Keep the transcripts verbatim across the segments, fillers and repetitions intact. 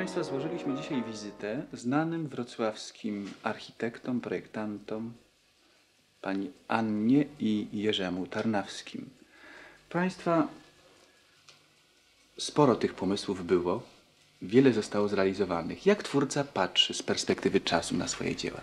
Państwa, złożyliśmy dzisiaj wizytę znanym wrocławskim architektom, projektantom, pani Annie i Jerzemu Tarnawskim. Państwa, sporo tych pomysłów było, wiele zostało zrealizowanych. Jak twórca patrzy z perspektywy czasu na swoje dzieła?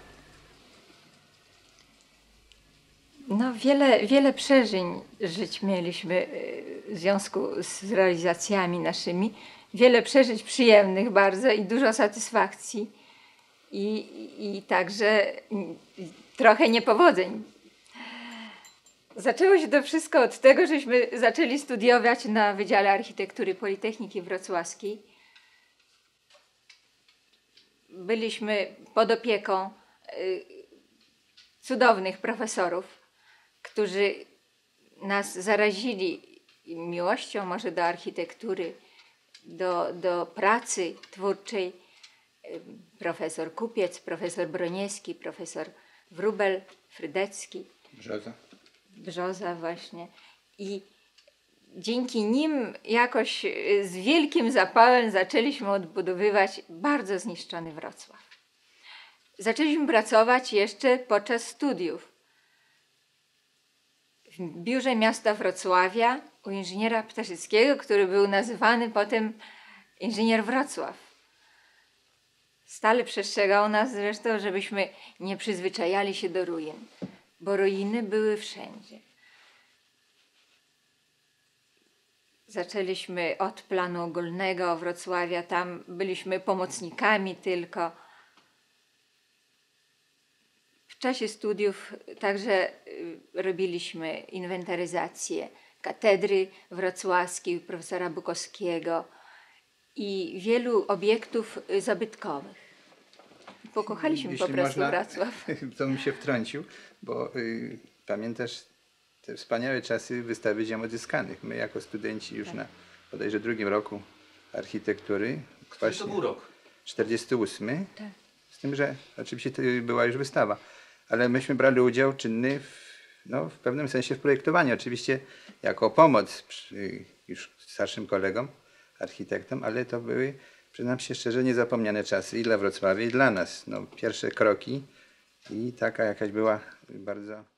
No, wiele, wiele przeżyć żyć mieliśmy w związku z realizacjami naszymi. Wiele przeżyć przyjemnych bardzo i dużo satysfakcji. I, i także trochę niepowodzeń. Zaczęło się to wszystko od tego, żeśmy zaczęli studiować na Wydziale Architektury Politechniki Wrocławskiej. Byliśmy pod opieką y, cudownych profesorów, którzy nas zarazili miłością może do architektury, do, do pracy twórczej. Profesor Kupiec, profesor Broniewski, profesor Wróbel, Frydecki. Brzoza. Brzoza właśnie. I dzięki nim jakoś z wielkim zapałem zaczęliśmy odbudowywać bardzo zniszczony Wrocław. Zaczęliśmy pracować jeszcze podczas studiów w biurze miasta Wrocławia u inżyniera Ptaszyckiego, który był nazywany potem inżynier Wrocław. Stale przestrzegał nas zresztą, żebyśmy nie przyzwyczajali się do ruin, bo ruiny były wszędzie. Zaczęliśmy od planu ogólnego Wrocławia, tam byliśmy pomocnikami tylko. W czasie studiów także robiliśmy inwentaryzację katedry wrocławskiej profesora Bukowskiego i wielu obiektów zabytkowych. Pokochaliśmy Jeśli po prostu można, Wrocław. To mi się wtrącił, bo y, pamiętasz te wspaniałe czasy wystawy dzieł odzyskanych. My jako studenci już tak. na bodajże drugim roku architektury. Który to był rok? czterdziesty ósmy. Tak. Z tym, że oczywiście to była już wystawa. Ale myśmy brali udział czynny w, no, w pewnym sensie w projektowaniu. Oczywiście jako pomoc przy, już starszym kolegom, architektom, ale to były, przyznam się szczerze, niezapomniane czasy i dla Wrocławia, i dla nas. No, pierwsze kroki i taka jakaś była bardzo